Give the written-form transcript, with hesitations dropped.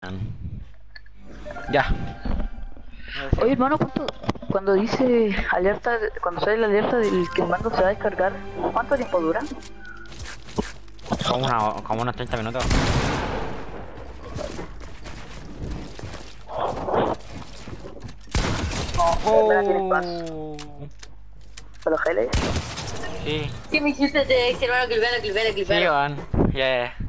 Ya. Oye, hermano, cuando dice alerta, cuando sale la alerta del que el mando se va a descargar, ¿cuánto tiempo dura? Como unos 30 minutos. No, me la tienes paz. ¿Pero Gele? Sí. ¿Qué me hiciste? Te dije, hermano, clipealo, Sí, van. Yeah.